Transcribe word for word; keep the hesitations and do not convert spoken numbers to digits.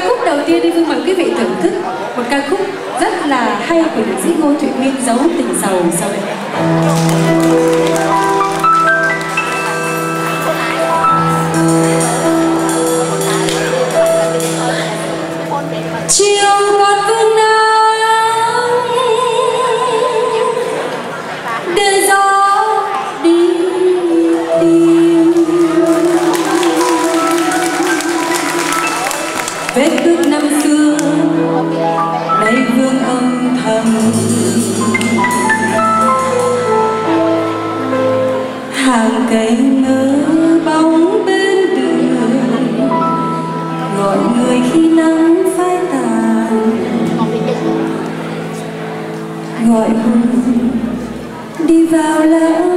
khúc đầu tiên đi Phương mời quý vị thưởng thức một ca khúc rất là hay của nhạc sĩ Ngô Thụy Minh, Dấu Tình Sầu sau đây. Chiều ngọt vương nắng để gió đi tìm vết bước năm xưa đây vương âm thầm, hàng cây nở bóng bên đường gọi người khi nắng phai tàn, gọi hồn đi vào lãng